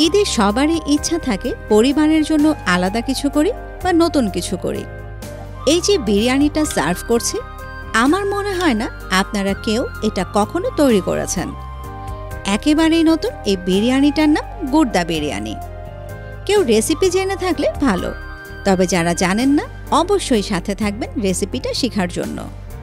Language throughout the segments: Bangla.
ঈদে সবারই ইচ্ছা থাকে পরিবারের জন্য আলাদা কিছু করি বা নতুন কিছু করি। এই যে বিরিয়ানিটা সার্ভ করছি, আমার মনে হয় না আপনারা কেউ এটা কখনো তৈরি করেছেন। একেবারেই নতুন এই বিরিয়ানিটার নাম গুর্দা বিরিয়ানি। কেউ রেসিপি জেনে থাকলে ভালো, তবে যারা জানেন না অবশ্যই সাথে থাকবেন রেসিপিটা শেখার জন্য।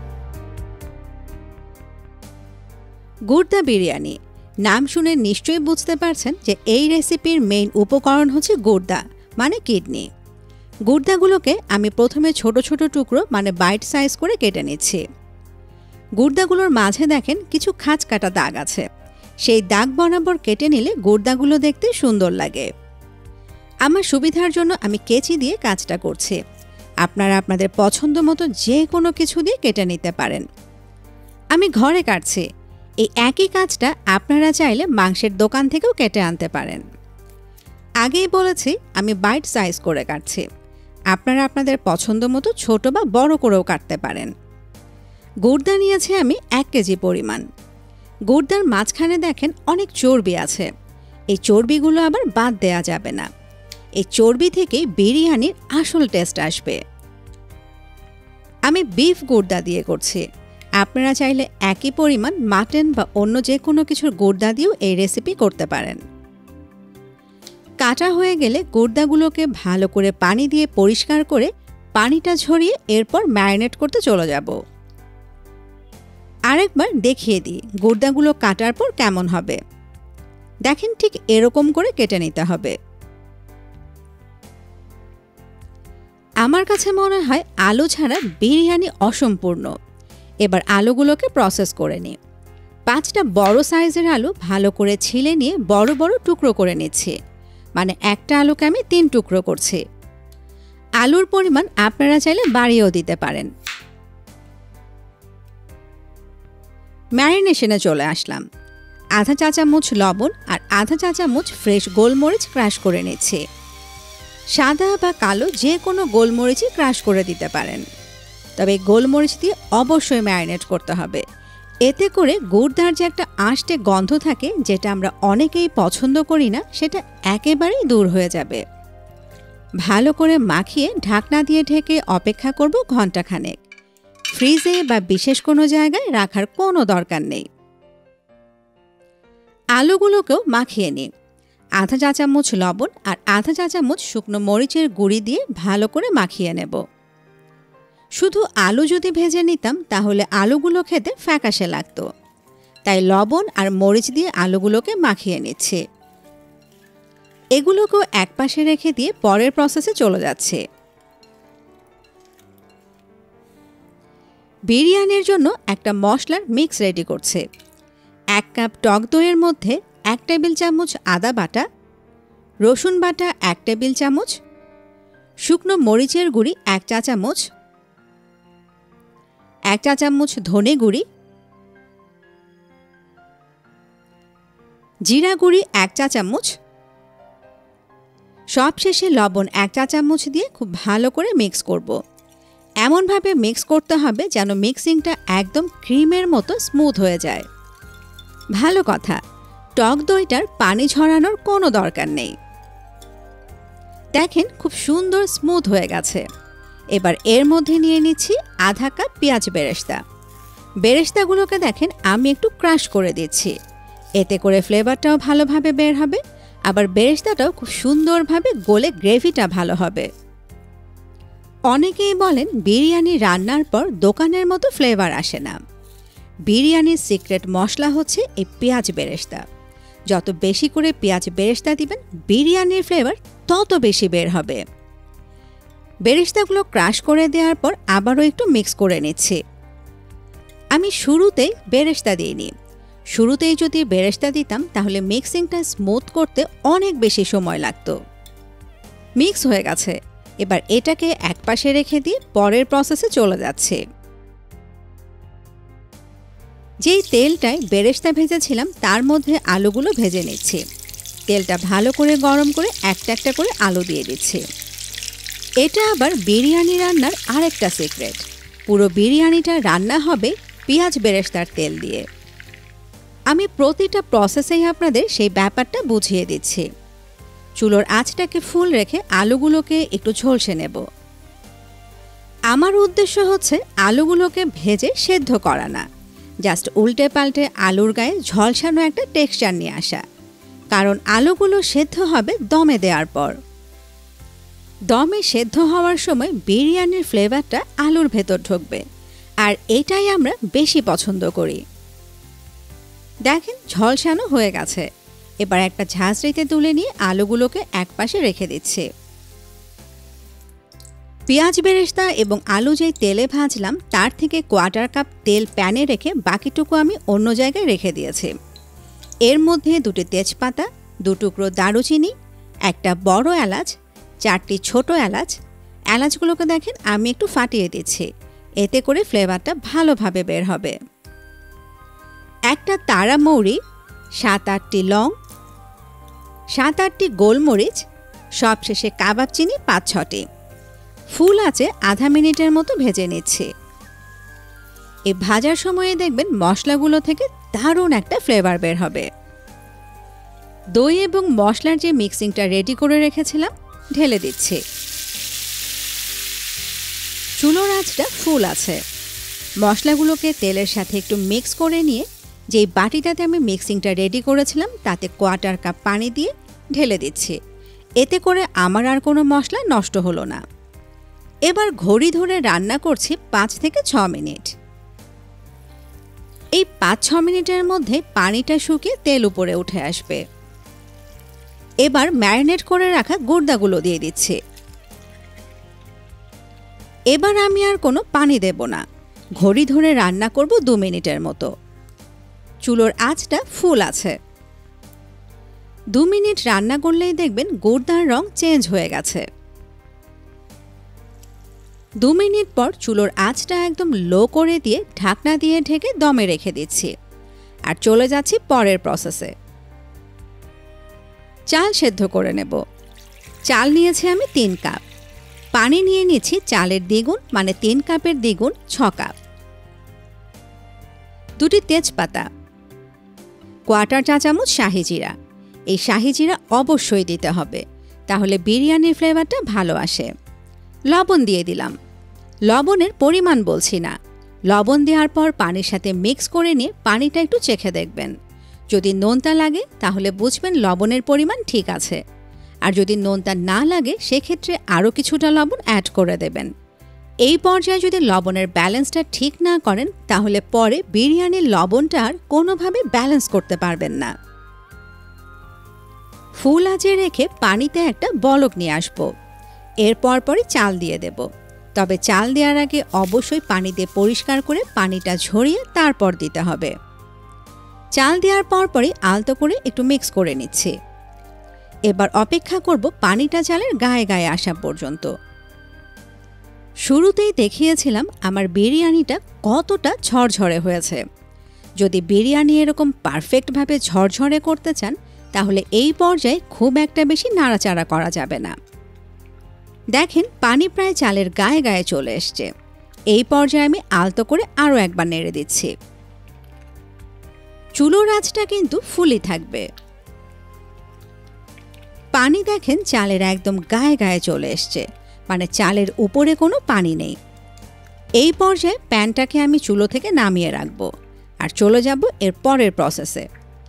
গুর্দা বিরিয়ানি নাম শুনে নিশ্চয়ই বুঝতে পারছেন যে এই রেসিপির মেইন উপকরণ হচ্ছে গুর্দা মানে কিডনি। গুর্দাগুলোকে আমি প্রথমে ছোট ছোট টুকরো মানে বাইট সাইজ করে কেটে নিচ্ছি। গুর্দাগুলোর মাঝে দেখেন কিছু খাঁজ কাটা দাগ আছে, সেই দাগ বরাবর কেটে নিলে গুর্দাগুলো দেখতে সুন্দর লাগে। আমার সুবিধার জন্য আমি কেচি দিয়ে কাজটা করছি। আপনারা আপনাদের পছন্দ মতো যে কোনো কিছু দিয়ে কেটে নিতে পারেন। আমি ঘরে কাটছি। এই একই কাজটা আপনারা চাইলে মাংসের দোকান থেকেও কেটে আনতে পারেন। আগেই বলেছি আমি বাইট সাইজ করে কাটছি। আপনারা আপনাদের পছন্দ মতো ছোট বা বড় করেও কাটতে পারেন। গুর্দা নিয়েছি আমি 1 কেজি পরিমাণ। গুর্দার মাঝখানে দেখেন অনেক চর্বি আছে, এই চর্বিগুলো আবার বাদ দেয়া যাবে না। এই চর্বি থেকেই বিরিয়ানির আসল টেস্ট আসবে। আমি বিফ গুর্দা দিয়ে করছি। আপনারা চাইলে একই পরিমাণ মাটন বা অন্য যে কোনো কিছুর গুর্দা দিয়েও এই রেসিপি করতে পারেন। কাটা হয়ে গেলে গুর্দাগুলোকে ভালো করে পানি দিয়ে পরিষ্কার করে পানিটা ঝরিয়ে এরপর ম্যারিনেট করতে চলে যাব। আরেকবার দেখিয়ে দিই গুর্দাগুলো কাটার পর কেমন হবে। দেখেন ঠিক এরকম করে কেটে নিতে হবে। আমার কাছে মনে হয় আলু ছাড়া বিরিয়ানি অসম্পূর্ণ। এবার আলুগুলোকে প্রসেস করে নিই। 5টা বড় সাইজের আলু ভালো করে ছিলে নিয়ে বড় বড় টুকরো করে নিচ্ছি, মানে একটা আলুকে আমি 3 টুকরো করছি। আলুর পরিমাণ আপনারা চাইলে বাড়িয়েও দিতে পারেন। ম্যারিনেশনে চলে আসলাম। আধা চা চামচ লবণ আর আধা চা চামচ ফ্রেশ গোলমরিচ ক্রাশ করে নিচ্ছি। সাদা বা কালো যে কোনো গোলমরিচই ক্রাশ করে দিতে পারেন, তবে গোলমরিচ দিয়ে অবশ্যই ম্যারিনেট করতে হবে। এতে করে গুর্দার যে একটা আঁশটে গন্ধ থাকে, যেটা আমরা অনেকেই পছন্দ করি না, সেটা একেবারেই দূর হয়ে যাবে। ভালো করে মাখিয়ে ঢাকনা দিয়ে ঢেকে অপেক্ষা করব ঘণ্টাখানেক। ফ্রিজে বা বিশেষ কোনো জায়গায় রাখার কোনো দরকার নেই। আলুগুলোকেও মাখিয়ে নিই। আধা চা চামচ লবণ আর আধা চা চামচ শুকনো মরিচের গুঁড়ি দিয়ে ভালো করে মাখিয়ে নেব। শুধু আলু যদি ভেজে নিতাম তাহলে আলুগুলো খেতে ফ্যাকাশে লাগতো, তাই লবণ আর মরিচ দিয়ে আলুগুলোকে মাখিয়ে নিচ্ছে। এগুলোকেও একপাশে রেখে দিয়ে পরের প্রসেসে চলে যাচ্ছে। বিরিয়ানির জন্য একটা মশলার মিক্স রেডি করছে। 1 কাপ টক দইয়ের মধ্যে 1 টেবিল চামচ আদা বাটা, রসুন বাটা 1 টেবিল চামচ, শুকনো মরিচের গুঁড়ি 1 চা চামচ, 1 চা চামচ ধনে গুঁড়ি, জিরা গুঁড়ি 1 চা চামচ, সবশেষে লবণ 1 চা চামচ দিয়ে খুব ভালো করে মিক্স করব। এমনভাবে মিক্স করতে হবে যেন মিক্সিংটা একদম ক্রিমের মতো স্মুথ হয়ে যায়। ভালো কথা, টক দইটার পানি ঝরানোর কোনো দরকার নেই। দেখেন খুব সুন্দর স্মুথ হয়ে গেছে। এবার এর মধ্যে নিয়ে নিচ্ছি আধা কাপ পেঁয়াজ বেরেস্তা। বেরেস্তাগুলোকে দেখেন আমি একটু ক্রাশ করে দিচ্ছি, এতে করে ফ্লেভারটাও ভালোভাবে বের হবে, আবার বেরেস্তাটাও খুব সুন্দরভাবে গলে গ্রেভিটা ভালো হবে। অনেকেই বলেন বিরিয়ানি রান্নার পর দোকানের মতো ফ্লেভার আসে না। বিরিয়ানির সিক্রেট মশলা হচ্ছে এই পেঁয়াজ বেরেস্তা। যত বেশি করে পেঁয়াজ বেরেস্তা দিবেন বিরিয়ানির ফ্লেভার তত বেশি বের হবে। বেরেস্তাগুলো ক্রাশ করে দেওয়ার পর আবারও একটু মিক্স করে নিচ্ছি। আমি শুরুতেই বেরেস্তা দিইনি। শুরুতেই যদি বেরেস্তা দিতাম তাহলে মিক্সিংটা স্মুথ করতে অনেক বেশি সময় লাগতো। মিক্স হয়ে গেছে। এবার এটাকে একপাশে রেখে দিয়ে পরের প্রসেসে চলে যাচ্ছে। যেই তেলটায় বেরেস্তা ভেজেছিলাম তার মধ্যে আলুগুলো ভেজে নিচ্ছি। তেলটা ভালো করে গরম করে একটা একটা করে আলু দিয়ে দিচ্ছি। এটা আবার বিরিয়ানি রান্নার আরেকটা সিক্রেট। পুরো বিরিয়ানিটা রান্না হবে পেঁয়াজ বেরেস্তার তেল দিয়ে। আমি প্রতিটা প্রসেসেই আপনাদের সেই ব্যাপারটা বুঝিয়ে দিচ্ছি। চুলোর আঁচটাকে ফুল রেখে আলুগুলোকে একটু ঝলসে নেব। আমার উদ্দেশ্য হচ্ছে আলুগুলোকে ভেজে সেদ্ধ করা না, জাস্ট উল্টে পাল্টে আলুর গায়ে ঝলসানো একটা টেক্সচার নিয়ে আসা। কারণ আলুগুলো সেদ্ধ হবে দমে দেওয়ার পর। দমে সেদ্ধ হওয়ার সময় বিরিয়ানির ফ্লেভারটা আলুর ভেতর ঢুকবে, আর এটাই আমরা বেশি পছন্দ করি। দেখেন ঝলসানো হয়ে গেছে। এবার একটা ঝাঁঝরিতে তুলে নিয়ে আলুগুলোকে একপাশে রেখে দিচ্ছি। পেঁয়াজ বেরেস্তা এবং আলু যেই তেলে ভাজলাম তার থেকে 1/4 কাপ তেল প্যানে রেখে বাকিটুকু আমি অন্য জায়গায় রেখে দিয়েছি। এর মধ্যে 2টি তেজপাতা, 2 টুকরো দারুচিনি, একটা বড় এলাচ, 4টি ছোট এলাচ। এলাচগুলোকে দেখেন আমি একটু ফাটিয়ে দিচ্ছি, এতে করে ফ্লেভারটা ভালোভাবে বের হবে। একটা তারা মৌরি, 7-8টি লং, 7-8টি গোলমরিচ, সবশেষে কাবাব চিনি 5-6টি। ফুল আছে আধা মিনিটের মতো ভেজে নিচ্ছি। এই ভাজার সময়ে দেখবেন মশলাগুলো থেকে দারুণ একটা ফ্লেভার বের হবে। দই এবং মশলার যে মিক্সিংটা রেডি করে রেখেছিলাম ঢেলে দিচ্ছি। চুলোর আঁচটা ফুল আছে। মশলাগুলোকে তেলের সাথে একটু মিক্স করে নিয়ে যেই বাটিটাতে আমি মিক্সিংটা রেডি করেছিলাম তাতে 1/4 কাপ পানি দিয়ে ঢেলে দিচ্ছি। এতে করে আমার আর কোনো মশলা নষ্ট হলো না। এবার ঘড়ি ধরে রান্না করছি 5 থেকে 6 মিনিট। এই 5-6 মিনিটের মধ্যে পানিটা শুকিয়ে তেল উপরে উঠে আসবে। এবার ম্যারিনেট করে রাখা গুর্দাগুলো দিয়ে দিচ্ছি। এবার আমি আর কোনো পানি দেব না, ঘড়ি ধরে রান্না করব 2 মিনিটের মতো। চুলোর আঁচটা ফুল আছে। 2 মিনিট রান্না করলেই দেখবেন গুর্দার রং চেঞ্জ হয়ে গেছে। 2 মিনিট পর চুলোর আঁচটা একদম লো করে দিয়ে ঢাকনা দিয়ে ঢেকে দমে রেখে দিচ্ছি। আর চলে যাচ্ছি পরের প্রসেসে। চাল সেদ্ধ করে নেব। চাল নিয়েছি আমি 3 কাপ। পানি নিয়ে নিয়েছি চালের দ্বিগুণ, মানে 3 কাপের দ্বিগুণ 6 কাপ। 2টি তেজপাতা, 1/4 চা চামচ শাহি জিরা। এই শাহি জিরা অবশ্যই দিতে হবে, তাহলে বিরিয়ানির ফ্লেভারটা ভালো আসে। লবণ দিয়ে দিলাম। লবণের পরিমাণ বলছি না, লবণ দেওয়ার পর পানির সাথে মিক্স করে নিয়ে পানিটা একটু চেখে দেখবেন। যদি নোনতা লাগে তাহলে বুঝবেন লবণের পরিমাণ ঠিক আছে, আর যদি নোনতা না লাগে সেক্ষেত্রে আরও কিছুটা লবণ অ্যাড করে দেবেন। এই পর্যায়ে যদি লবণের ব্যালেন্সটা ঠিক না করেন তাহলে পরে বিরিয়ানির লবণটা আর কোনোভাবে ব্যালেন্স করতে পারবেন না। ফুল আঁচে রেখে পানিতে একটা বলক নিয়ে আসবো। এর পরপরই চাল দিয়ে দেব। তবে চাল দেওয়ার আগে অবশ্যই পানি দিয়ে পরিষ্কার করে পানিটা ঝরিয়ে তারপর দিতে হবে। চাল দেওয়ার পরপরই আলতো করে একটু মিক্স করে নিচ্ছি। এবার অপেক্ষা করব পানিটা চালের গায়ে গায়ে আসা পর্যন্ত। শুরুতেই দেখিয়েছিলাম আমার বিরিয়ানিটা কতটা ঝরঝরে হয়েছে। যদি বিরিয়ানি এরকম পারফেক্টভাবে ঝরঝরে করতে চান তাহলে এই পর্যায়ে খুব একটা বেশি নাড়াচাড়া করা যাবে না। দেখেন পানি প্রায় চালের গায়ে গায়ে চলে এসছে। এই পর্যায়ে আমি আলতো করে আরও একবার নেড়ে দিচ্ছি। চুলোর আঁচটা কিন্তু ফুলই থাকবে। পানি দেখেন চালের একদম গায়ে গায়ে চলে এসছে, মানে চালের উপরে কোনো পানি নেই। এই পর্যায়ে প্যানটাকে আমি চুলো থেকে নামিয়ে রাখবো আর চলে যাব এর পরের প্রসেসে।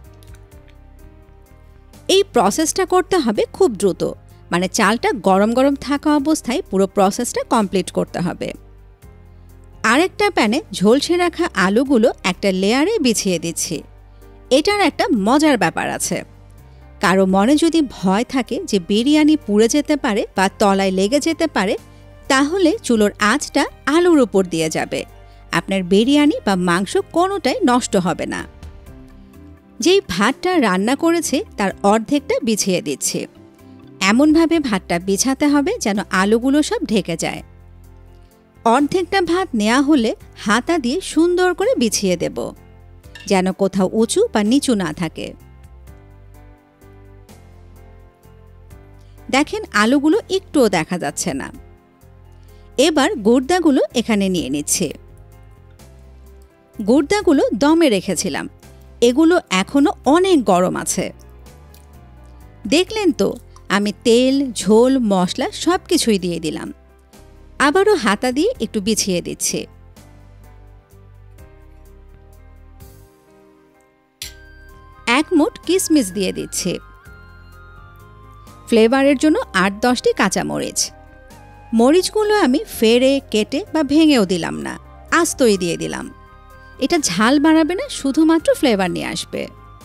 এই প্রসেসটা করতে হবে খুব দ্রুত, মানে চালটা গরম গরম থাকা অবস্থায় পুরো প্রসেসটা কমপ্লিট করতে হবে। আরেকটা প্যানে ঝলসে রাখা আলুগুলো একটা লেয়ারে বিছিয়ে দিচ্ছি। এটার একটা মজার ব্যাপার আছে। কারো মনে যদি ভয় থাকে যে বিরিয়ানি পুড়ে যেতে পারে বা তলায় লেগে যেতে পারে, তাহলে চুলোর আঁচটা আলুর উপর দিয়ে যাবে। আপনার বিরিয়ানি বা মাংস কোনোটাই নষ্ট হবে না। যেই ভাতটা রান্না করেছে তার অর্ধেকটা বিছিয়ে দিচ্ছি। এমনভাবে ভাতটা বিছাতে হবে যেন আলুগুলো সব ঢেকে যায়। অর্ধেকটা ভাত নেওয়া হলে হাতা দিয়ে সুন্দর করে বিছিয়ে দেব, যেন কোথাও উঁচু বা নিচু না থাকে। দেখেন আলুগুলো একটুও দেখা যাচ্ছে না। এবার গুর্দাগুলো এখানে নিয়ে নিচ্ছে। গুর্দাগুলো দমে রেখেছিলাম, এগুলো এখনো অনেক গরম আছে। দেখলেন তো আমি তেল, ঝোল, মশলা সব কিছুই দিয়ে দিলাম। আবারও হাতা দিয়ে একটু বিছিয়ে দিচ্ছি। এক মুঠ কিশমিশ দিয়ে দিচ্ছি। ফ্লেভারের জন্য ৮-১০টি কাঁচামরিচ। মরিচগুলো আমি ফেড়ে, কেটে বা ভেঙেও দিলাম না, আস্তই দিয়ে দিলাম। এটা ঝাল বাড়াবে না, শুধুমাত্র ফ্লেভার নিয়ে আসবে।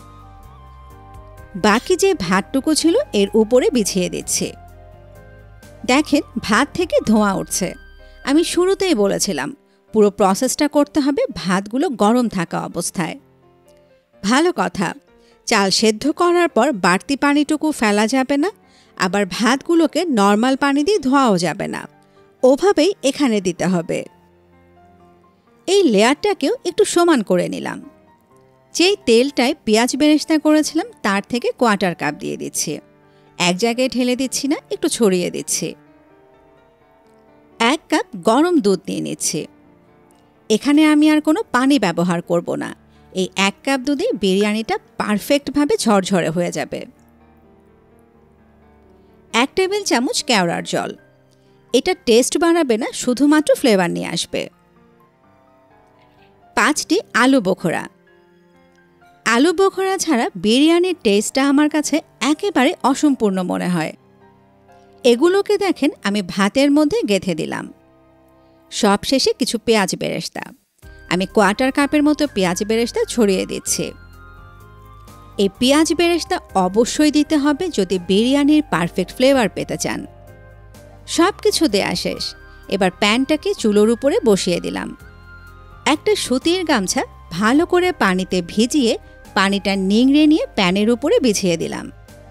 বাকি যে ভাতটুকু ছিল এর উপরে বিছিয়ে দিচ্ছি। দেখেন ভাত থেকে ধোঁয়া উঠছে। আমি শুরুতেই বলেছিলাম পুরো প্রসেসটা করতে হবে ভাতগুলো গরম থাকা অবস্থায়। ভালো কথা, চাল সেদ্ধ করার পর বাড়তি পানিটুকু ফেলা যাবে না, আবার ভাতগুলোকে নর্মাল পানি দিয়ে ধোয়াও যাবে না, ওভাবেই এখানে দিতে হবে। এই লেয়ারটাকেও একটু সমান করে নিলাম। যেই তেলটায় পেঁয়াজ বেরেস্তা করেছিলাম তার থেকে 1/4 কাপ দিয়ে দিচ্ছি। এক জায়গায় ঢেলে দিচ্ছি না, একটু ছড়িয়ে দিচ্ছি। 1 কাপ গরম দুধ নিয়ে নিচ্ছি। এখানে আমি আর কোনো পানি ব্যবহার করব না। এই 1 কাপ দুধে বিরিয়ানিটা পারফেক্টভাবে ঝরঝরে হয়ে যাবে। 1 টেবিল চামচ কেওড়ার জল। এটা টেস্ট বাড়াবে না, শুধুমাত্র ফ্লেভার নিয়ে আসবে। 5টি আলু বোখরা। আলু বোখরা ছাড়া বিরিয়ানির টেস্টটা আমার কাছে একেবারে অসম্পূর্ণ মনে হয়। এগুলোকে দেখেন আমি ভাতের মধ্যে গেঁথে দিলাম। সবশেষে কিছু পেঁয়াজ বেরেস্তা। আমি 1/4 কাপের মতো পেঁয়াজ বেরেস্তা ছড়িয়ে দিচ্ছি। এই পেঁয়াজ বেরেস্তা অবশ্যই দিতে হবে যদি বিরিয়ানির পারফেক্ট ফ্লেভার পেতে চান। সব কিছু দেয়া শেষ। এবার প্যানটাকে চুলোর উপরে বসিয়ে দিলাম। একটা সুতির গামছা ভালো করে পানিতে ভিজিয়ে পানিটা নিংড়ে নিয়ে প্যানের উপরে বিছিয়ে দিলাম।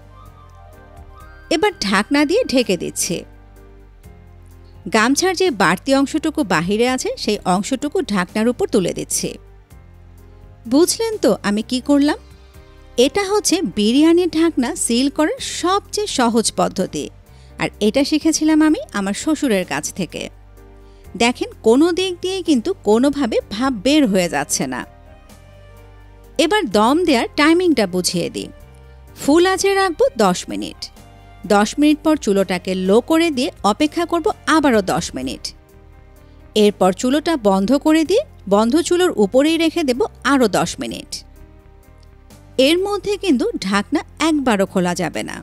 এবার ঢাকনা দিয়ে ঢেকে দিচ্ছি। গামছার যে বাড়তি অংশটুকু বাহিরে আছে সেই অংশটুকু ঢাকনার উপর তুলে দিচ্ছি। বুঝলেন তো আমি কি করলাম? এটা হচ্ছে বিরিয়ানির ঢাকনা সিল করার সবচেয়ে সহজ পদ্ধতি, আর এটা শিখেছিলাম আমি আমার শ্বশুরের কাছ থেকে। দেখেন কোনো দিক দিয়ে কিন্তু কোনোভাবে ভাপ বের হয়ে যাচ্ছে না। এবার দম দেওয়ার টাইমিংটা বুঝিয়ে দিই। ফুল আঁচে রাখবো 10 মিনিট। 10 মিনিট পর চুলোটাকে লো করে দিয়ে অপেক্ষা করব আবারও 10 মিনিট। এরপর চুলোটা বন্ধ করে দিয়ে বন্ধ চুলোর উপরেই রেখে দেব আরও 10 মিনিট। এর মধ্যে কিন্তু ঢাকনা একবারও খোলা যাবে না।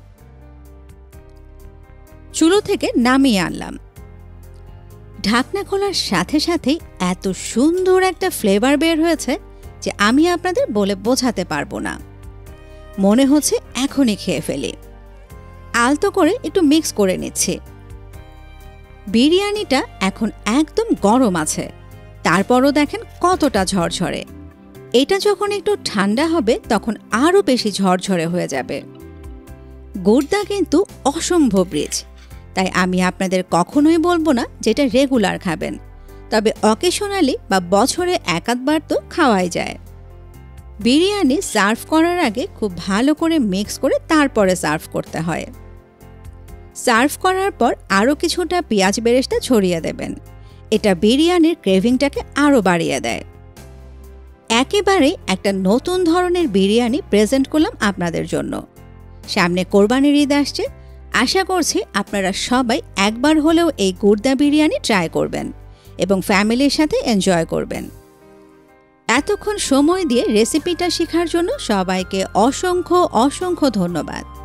চুলো থেকে নামিয়ে আনলাম। ঢাকনা খোলার সাথে সাথেই এত সুন্দর একটা ফ্লেভার বের হয়েছে যে আমি আপনাদের বলে বোঝাতে পারবো না। মনে হচ্ছে এখনই খেয়ে ফেলি। আলতো করে একটু মিক্স করে নিচ্ছি। বিরিয়ানিটা এখন একদম গরম আছে, তারপরও দেখেন কতটা ঝরঝরে। এটা যখন একটু ঠান্ডা হবে তখন আরও বেশি ঝরঝরে হয়ে যাবে। গুড়দা কিন্তু অসম্ভব রিচ, তাই আমি আপনাদের কখনোই বলবো না যেটা রেগুলার খাবেন, তবে অকেশনালি বা বছরে 1-2বার তো খাওয়াই যায়। বিরিয়ানি সার্ভ করার আগে খুব ভালো করে মিক্স করে তারপরে সার্ভ করতে হয়। সার্ভ করার পর আরও কিছুটা পেঁয়াজ বেরেস্তা ছড়িয়ে দেবেন। এটা বিরিয়ানির ক্রেভিংটাকে আরও বাড়িয়ে দেয়। একেবারেই একটা নতুন ধরনের বিরিয়ানি প্রেজেন্ট করলাম আপনাদের জন্য। সামনে কোরবানির ঈদ আসছে, আশা করছি আপনারা সবাই একবার হলেও এই গুড়দা বিরিয়ানি ট্রাই করবেন এবং ফ্যামিলির সাথে এনজয় করবেন। এতক্ষণ সময় দিয়ে রেসিপিটা শেখার জন্য সবাইকে অসংখ্য অসংখ্য ধন্যবাদ।